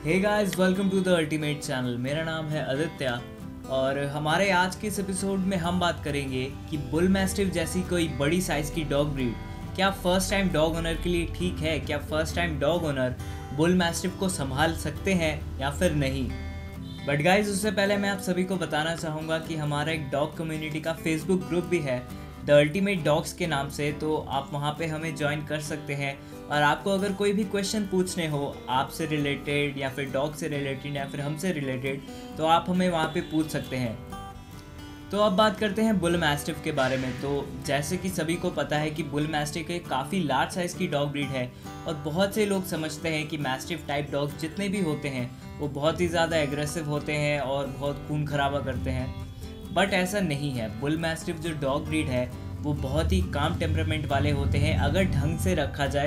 Hey guys, welcome to the ultimate channel. मेरा नाम है आदित्य और हमारे आज के इस एपिसोड में हम बात करेंगे कि बुल मैस्टिफ जैसी कोई बड़ी साइज़ की डॉग ब्रीड क्या फर्स्ट टाइम डॉग ओनर के लिए ठीक है। क्या first time dog owner bull mastiff को संभाल सकते हैं या फिर नहीं। बट गाइज, उससे पहले मैं आप सभी को बताना चाहूँगा कि हमारा एक डॉग कम्युनिटी का फेसबुक ग्रुप भी है द अल्टीमेट डॉग्स के नाम से, तो आप वहाँ पे हमें ज्वाइन कर सकते हैं। और आपको अगर कोई भी क्वेश्चन पूछने हो आपसे रिलेटेड या फिर डॉग से रिलेटेड या फिर हमसे रिलेटेड, तो आप हमें वहाँ पे पूछ सकते हैं। तो अब बात करते हैं बुल मैस्टिफ के बारे में। तो जैसे कि सभी को पता है कि बुल मैस्टिफ एक काफ़ी लार्ज साइज़ की डॉग ब्रीड है और बहुत से लोग समझते हैं कि मैस्टिफ टाइप डॉग जितने भी होते हैं वो बहुत ही ज़्यादा एग्रेसिव होते हैं और बहुत खून खराबा करते हैं। बट ऐसा नहीं है। बुल मैस्टिफ जो डॉग ब्रीड है वो बहुत ही काम टेम्परामेंट वाले होते हैं अगर ढंग से रखा जाए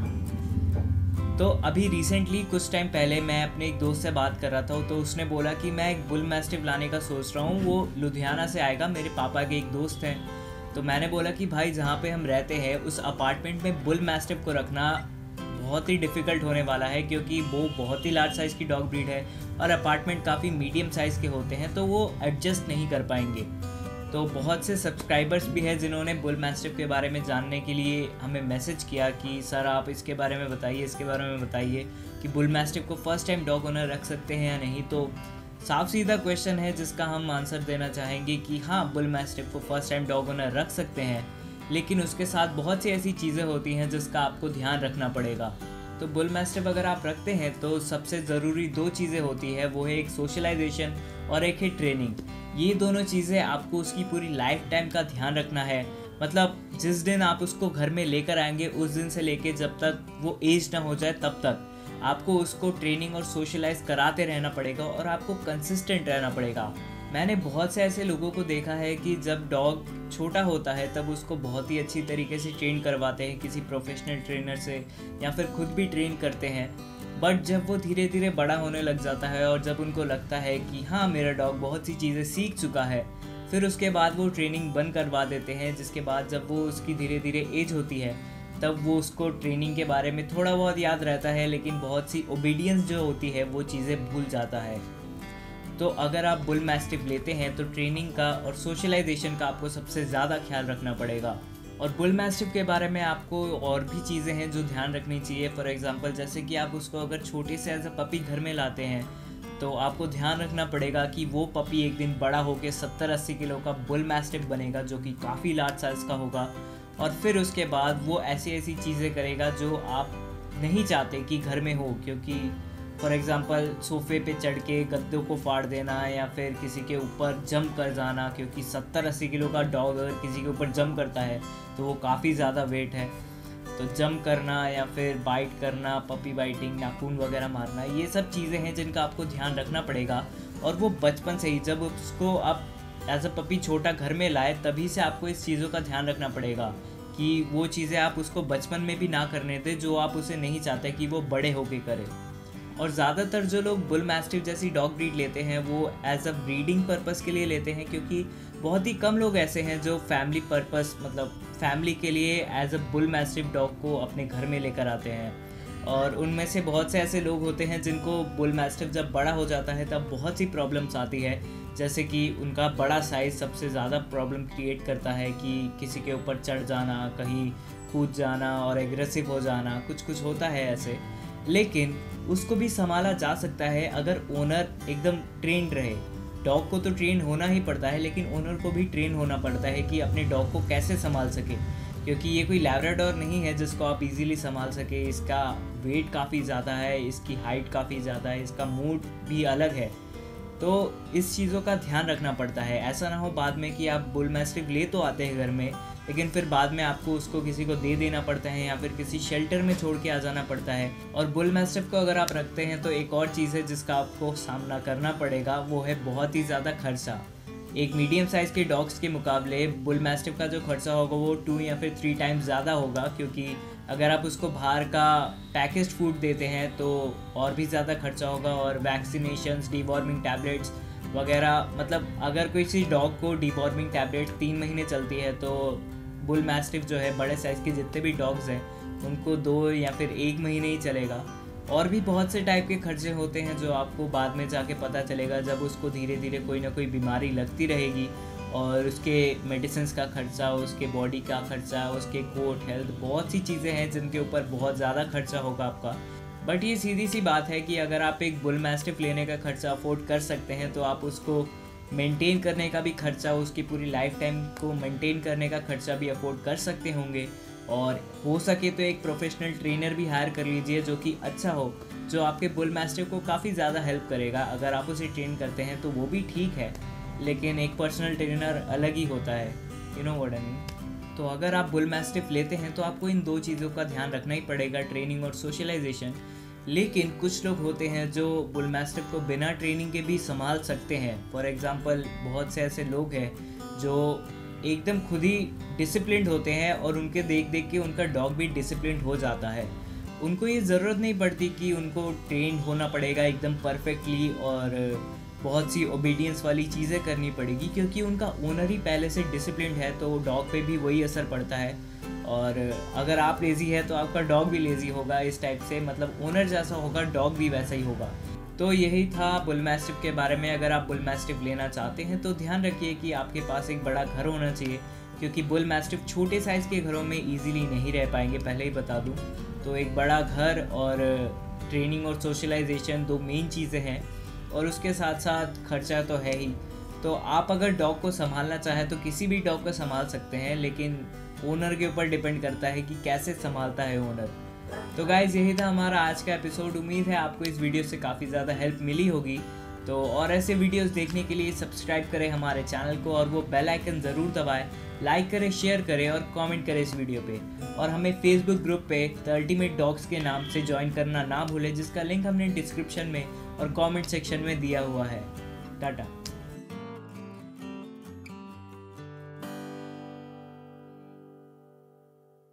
तो अभी रिसेंटली कुछ टाइम पहले मैं अपने एक दोस्त से बात कर रहा था, तो उसने बोला कि मैं एक बुल मैस्टिफ लाने का सोच रहा हूँ, वो लुधियाना से आएगा, मेरे पापा के एक दोस्त हैं। तो मैंने बोला कि भाई, जहाँ पे हम रहते हैं उस अपार्टमेंट में बुल मैस्टिफ को रखना बहुत ही डिफ़िकल्ट होने वाला है, क्योंकि वो बहुत ही लार्ज साइज़ की डॉग ब्रीड है और अपार्टमेंट काफ़ी मीडियम साइज़ के होते हैं, तो वो एडजस्ट नहीं कर पाएंगे। तो बहुत से सब्सक्राइबर्स भी हैं जिन्होंने बुल मैस्टिफ के बारे में जानने के लिए हमें मैसेज किया कि सर आप इसके बारे में बताइए, इसके बारे में बताइए कि बुल मैस्टिफ को फ़र्स्ट टाइम डॉग ओनर रख सकते हैं या नहीं। तो साफ सीधा क्वेश्चन है जिसका हम आंसर देना चाहेंगे कि हाँ, बुल मैस्टिफ को फ़र्स्ट टाइम डॉग ओनर रख सकते हैं, लेकिन उसके साथ बहुत सी ऐसी चीज़ें होती हैं जिसका आपको ध्यान रखना पड़ेगा। तो बुल मैस्टिफ अगर आप रखते हैं तो सबसे ज़रूरी दो चीज़ें होती है, वो है एक सोशलाइजेशन और एक है ट्रेनिंग। ये दोनों चीज़ें आपको उसकी पूरी लाइफ टाइम का ध्यान रखना है। मतलब जिस दिन आप उसको घर में लेकर आएंगे उस दिन से लेके जब तक वो एज ना हो जाए तब तक आपको उसको ट्रेनिंग और सोशलाइज कराते रहना पड़ेगा और आपको कंसिस्टेंट रहना पड़ेगा। मैंने बहुत से ऐसे लोगों को देखा है कि जब डॉग छोटा होता है तब उसको बहुत ही अच्छी तरीके से ट्रेन करवाते हैं किसी प्रोफेशनल ट्रेनर से या फिर खुद भी ट्रेन करते हैं। बट जब वो धीरे धीरे बड़ा होने लग जाता है और जब उनको लगता है कि हाँ, मेरा डॉग बहुत सी चीज़ें सीख चुका है, फिर उसके बाद वो ट्रेनिंग बंद करवा देते हैं। जिसके बाद जब वो उसकी धीरे धीरे एज होती है तब वो उसको ट्रेनिंग के बारे में थोड़ा बहुत याद रहता है, लेकिन बहुत सी ओबीडियंस जो होती है वो चीज़ें भूल जाता है। तो अगर आप बुल मैस्टिफ लेते हैं तो ट्रेनिंग का और सोशलाइजेशन का आपको सबसे ज़्यादा ख्याल रखना पड़ेगा। और बुल मैस्टिफ के बारे में आपको और भी चीज़ें हैं जो ध्यान रखनी चाहिए। फॉर एग्जांपल, जैसे कि आप उसको अगर छोटे से एज अ पपी घर में लाते हैं तो आपको ध्यान रखना पड़ेगा कि वो पपी एक दिन बड़ा होकर 70-80 किलो का बुल मैस्टिफ बनेगा, जो कि काफ़ी लार्ज साइज़ का होगा। और फिर उसके बाद वो ऐसी ऐसी चीज़ें करेगा जो आप नहीं चाहते कि घर में हो, क्योंकि फॉर एग्ज़ाम्पल सोफ़े पे चढ़ के गद्दों को फाड़ देना या फिर किसी के ऊपर जंप कर जाना, क्योंकि 70-80 किलो का डॉग अगर किसी के ऊपर जंप करता है तो वो काफ़ी ज़्यादा वेट है। तो जंप करना या फिर बाइट करना, पपी बाइटिंग, नाखून वगैरह मारना, ये सब चीज़ें हैं जिनका आपको ध्यान रखना पड़ेगा। और वो बचपन से ही, जब उसको आप एज अ पपी छोटा घर में लाए, तभी से आपको इस चीज़ों का ध्यान रखना पड़ेगा कि वो चीज़ें आप उसको बचपन में भी ना करने दें जो आप उसे नहीं चाहते कि वो बड़े होके करे। और ज़्यादातर जो लोग बुल मैस्टिफ जैसी डॉग ब्रीड लेते हैं वो एज अ ब्रीडिंग पर्पस के लिए लेते हैं, क्योंकि बहुत ही कम लोग ऐसे हैं जो फैमिली पर्पस, मतलब फैमिली के लिए as a bull mastiff dog को अपने घर में लेकर आते हैं। और उनमें से बहुत से ऐसे लोग होते हैं जिनको बुल मैस्टिफ जब बड़ा हो जाता है तब बहुत सी प्रॉब्लम्स आती है, जैसे कि उनका बड़ा साइज़ सबसे ज़्यादा प्रॉब्लम क्रिएट करता है कि किसी के ऊपर चढ़ जाना, कहीं कूद जाना और एग्रेसिव हो जाना, कुछ होता है ऐसे। लेकिन उसको भी संभाला जा सकता है अगर ओनर एकदम ट्रेंड रहे। डॉग को तो ट्रेन होना ही पड़ता है, लेकिन ओनर को भी ट्रेन होना पड़ता है कि अपने डॉग को कैसे संभाल सके, क्योंकि ये कोई लैब्राडोर नहीं है जिसको आप इजीली संभाल सके। इसका वेट काफ़ी ज़्यादा है, इसकी हाइट काफ़ी ज़्यादा है, इसका मूड भी अलग है। तो इस चीज़ों का ध्यान रखना पड़ता है। ऐसा ना हो बाद में कि आप बुल मैस्टिफ ले तो आते हैं घर में, लेकिन फिर बाद में आपको उसको किसी को दे देना पड़ता है या फिर किसी शेल्टर में छोड़ के आ जाना पड़ता है। और बुल मैस्टिफ को अगर आप रखते हैं तो एक और चीज़ है जिसका आपको सामना करना पड़ेगा, वो है बहुत ही ज़्यादा खर्चा। एक मीडियम साइज़ के डॉग्स के मुकाबले बुल मैस्टिफ का जो खर्चा होगा वो 2 या फिर 3 टाइम्स ज़्यादा होगा, क्योंकि अगर आप उसको बाहर का पैकेज्ड फूड देते हैं तो और भी ज़्यादा खर्चा होगा। और वैक्सीनेशंस, डीवॉर्मिंग टैबलेट्स वगैरह, मतलब अगर किसी डॉग को डीवॉर्मिंग टैबलेट 3 महीने चलती है तो बुल मैस्टिफ जो है, बड़े साइज़ के जितने भी डॉग्स हैं उनको 2 या फिर 1 महीने ही चलेगा। और भी बहुत से टाइप के खर्चे होते हैं जो आपको बाद में जाके पता चलेगा जब उसको धीरे धीरे कोई ना कोई बीमारी लगती रहेगी, और उसके मेडिसिन का खर्चा, उसके बॉडी का खर्चा, उसके कोट हेल्थ, बहुत सी चीज़ें हैं जिनके ऊपर बहुत ज़्यादा खर्चा होगा आपका। बट ये सीधी सी बात है कि अगर आप एक बुल मैस्टिफ लेने का खर्चा अफोर्ड कर सकते हैं तो आप उसको मेंटेन करने का भी खर्चा, उसकी पूरी लाइफ टाइम को मेंटेन करने का खर्चा भी अफोर्ड कर सकते होंगे। और हो सके तो एक प्रोफेशनल ट्रेनर भी हायर कर लीजिए जो कि अच्छा हो, जो आपके बुल मैस्टिफ को काफ़ी ज़्यादा हेल्प करेगा। अगर आप उसे ट्रेन करते हैं तो वो भी ठीक है, लेकिन एक पर्सनल ट्रेनर अलग ही होता है, you know what I mean. तो अगर आप बुल मैस्टिफ लेते हैं तो आपको इन दो चीज़ों का ध्यान रखना ही पड़ेगा, ट्रेनिंग और सोशलाइजेशन। लेकिन कुछ लोग होते हैं जो बुल मैस्टिफ को बिना ट्रेनिंग के भी संभाल सकते हैं। फॉर एग्ज़ाम्पल बहुत से ऐसे लोग हैं जो एकदम खुद ही डिसिप्लिन्ड होते हैं और उनके देख देख के उनका डॉग भी डिसिप्लिन्ड हो जाता है। उनको ये ज़रूरत नहीं पड़ती कि उनको ट्रेन होना पड़ेगा एकदम परफेक्टली और बहुत सी ओबीडियंस वाली चीज़ें करनी पड़ेगी, क्योंकि उनका ओनर ही पहले से डिसिप्लिन्ड है, तो डॉग पे भी वही असर पड़ता है। और अगर आप लेज़ी है तो आपका डॉग भी लेज़ी होगा, इस टाइप से, मतलब ओनर जैसा होगा डॉग भी वैसा ही होगा। तो यही था बुल मैस्टिफ के बारे में। अगर आप बुल मैस्टिफ लेना चाहते हैं तो ध्यान रखिए कि आपके पास एक बड़ा घर होना चाहिए, क्योंकि बुल मैस्टिफ छोटे साइज़ के घरों में ईजिली नहीं रह पाएंगे, पहले ही बता दूँ। तो एक बड़ा घर और ट्रेनिंग और सोशलाइजेशन दो मेन चीज़ें हैं, और उसके साथ साथ खर्चा तो है ही। तो आप अगर डॉग को संभालना चाहें तो किसी भी डॉग को संभाल सकते हैं, लेकिन ओनर के ऊपर डिपेंड करता है कि कैसे संभालता है ओनर। तो गाइज़ यही था हमारा आज का एपिसोड। उम्मीद है आपको इस वीडियो से काफ़ी ज़्यादा हेल्प मिली होगी। तो और ऐसे वीडियोस देखने के लिए सब्सक्राइब करें हमारे चैनल को, और वो बेल आइकन ज़रूर दबाएं, लाइक करें, शेयर करें और कमेंट करें इस वीडियो पे। और हमें फेसबुक ग्रुप पे द अल्टीमेट डॉग्स के नाम से ज्वाइन करना ना भूलें, जिसका लिंक हमने डिस्क्रिप्शन में और कमेंट सेक्शन में दिया हुआ है। टाटा।